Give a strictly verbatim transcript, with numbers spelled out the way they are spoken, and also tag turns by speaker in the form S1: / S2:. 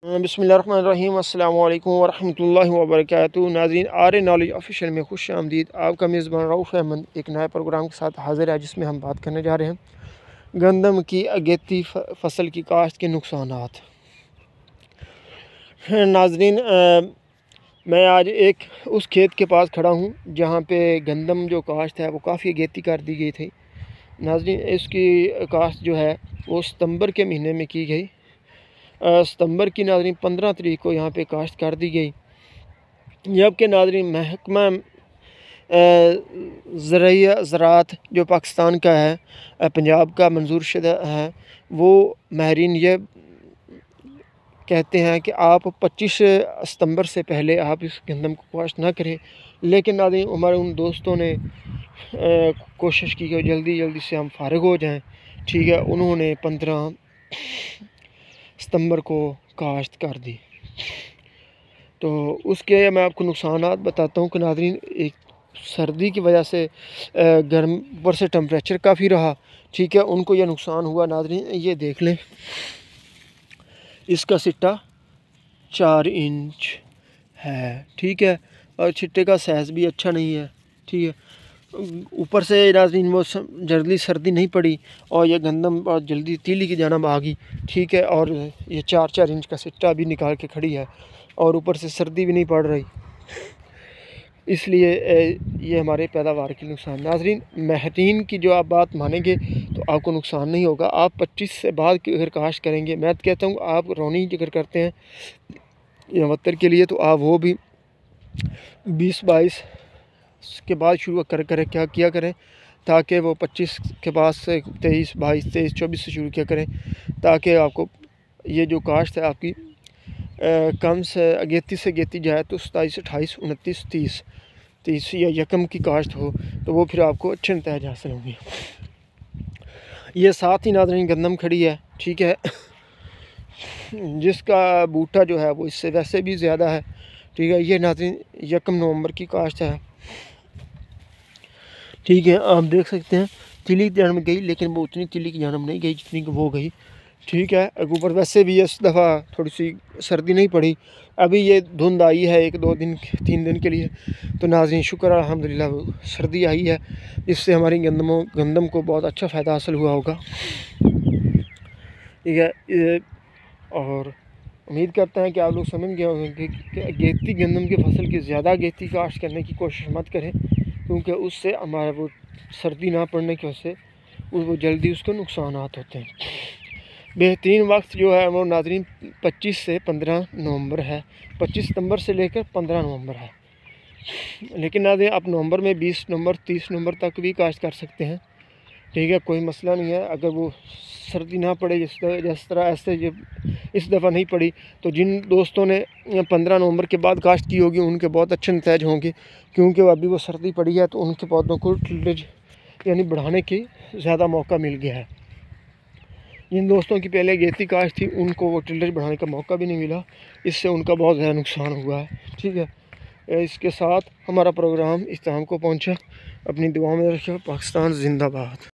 S1: बिस्मिल्लाहिर्रहमानिर्रहीम अस्सलाम वालेकुम वरहमतुल्लाहि वबरकातुहू। नाज़रीन, आर नॉलेज ऑफिशियल में खुश आमदीद। आपका मेज़बान रऊफ़ अहमद एक नए प्रोग्राम के साथ हाज़िर है, जिसमें हम बात करने जा रहे हैं गंदम की अगेती फसल की काश्त के नुकसानात। नाज़रीन, मैं आज एक उस खेत के पास खड़ा हूँ जहाँ पे गंदम जो काश्त है वो काफ़ी अगेती कर दी गई थी। नाज़रीन, इसकी काश्त जो है वो सितंबर के महीने में की गई। सितंबर की नाज़रीन पंद्रह तारीख को यहाँ पे काश्त कर दी गई, जबकि नाज़रीन महकमा ज़रिया ज़राअत जो पाकिस्तान का है, पंजाब का मंजूर शुदा है, वो माहिरीन ये कहते हैं कि आप पच्चीस सितंबर से पहले आप इस गंदम को काश्त ना करें। लेकिन नाज़रीन, हमारे उन दोस्तों ने कोशिश की कि जल्दी जल्दी से हम फारिग हो जाएं। ठीक है, उन्होंने पंद्रह सितंबर को काश्त कर दी। तो उसके मैं आपको नुकसानात बताता हूँ कि नाज़रीन, एक सर्दी की वजह से गर्म ऊपर से टेम्परेचर काफ़ी रहा। ठीक है, उनको यह नुकसान हुआ। नाज़रीन, ये देख लें, इसका सिट्टा चार इंच है। ठीक है, और छिट्टे का साइज़ भी अच्छा नहीं है। ठीक है, ऊपर से नाज़रीन वो जल्दी सर्दी नहीं पड़ी और ये गंदम बहुत जल्दी तीली की जानब आ गई। ठीक है, और ये चार चार इंच का सिट्टा भी निकाल के खड़ी है और ऊपर से सर्दी भी नहीं पड़ रही, इसलिए ये हमारे पैदावार की नुकसान। नाज़रीन, महतीन की जो आप बात मानेंगे तो आपको नुकसान नहीं होगा। आप पच्चीस से बाद की अगर काश्त करेंगे, मैं तो कहता हूँ आप रौनी अगर करते हैं या वत्तर के लिए, तो आप वो भी बीस बाईस के बाद शुरू कर करें क्या किया करें, ताकि वो पच्चीस के बाद से तेईस बाईस तेईस चौबीस से शुरू किया करें, ताकि आपको ये जो काश्त है आपकी आ, कम से अगेती से अगेती जाए तो सताईस अट्ठाईस उनतीस तीस तीस या यकम की काश्त हो, तो वो फिर आपको अच्छे नतीजे हासिल होंगे। ये साथ ही नाज़रीन गंदम खड़ी है। ठीक है, जिसका बूटा जो है वो इससे वैसे भी ज़्यादा है। ठीक है, ये नाज़रीन यकम नवंबर की काश्त है। ठीक है, आप देख सकते हैं तिली की जानब गई, लेकिन वो उतनी तिली की जानब नहीं गई जितनी कि वो गई। ठीक है, ऊपर वैसे भी इस दफ़ा थोड़ी सी सर्दी नहीं पड़ी, अभी ये धुंध आई है एक दो दिन तीन दिन के लिए। तो नाज़रीन शुक्र अल्हम्दुलिल्लाह सर्दी आई है, इससे हमारी गंदमों गंदम को बहुत अच्छा फ़ायदा हासिल हुआ होगा। ठीक है, और उम्मीद करते हैं कि आप लोग समझ गए होंगे कि अगेती गंदम की फसल की ज़्यादा अगेती काश्त करने की कोशिश मत करें, क्योंकि उससे हमारा वो सर्दी ना पड़ने की वजह से वो जल्दी उसको नुकसानात होते हैं। बेहतरीन वक्त जो है वो नाज़रीन पच्चीस से पंद्रह नवंबर है, पच्चीस सितंबर से लेकर पंद्रह नवंबर है। लेकिन नाज़रीन आप नवंबर में बीस नवंबर तीस नवंबर तक भी काश्त कर सकते हैं। ठीक है, कोई मसला नहीं है। अगर वो सर्दी ना पड़े जिस तरह जिस तरह ऐसे ये इस दफ़ा नहीं पड़ी, तो जिन दोस्तों ने पंद्रह नवंबर के बाद काश्त की होगी उनके बहुत अच्छे नतीजे होंगे, क्योंकि अभी वो सर्दी पड़ी है तो उनके पौधों को टिल्डेज यानी बढ़ाने की ज़्यादा मौका मिल गया है। जिन दोस्तों की पहले अगेती काश्त थी उनको वो टिल्डेज बढ़ाने का मौका भी नहीं मिला, इससे उनका बहुत ज़्यादा नुकसान हुआ है। ठीक है, इसके साथ हमारा प्रोग्राम इख्तिताम को पहुँचा। अपनी दुआ में रखिए। पाकिस्तान जिंदाबाद।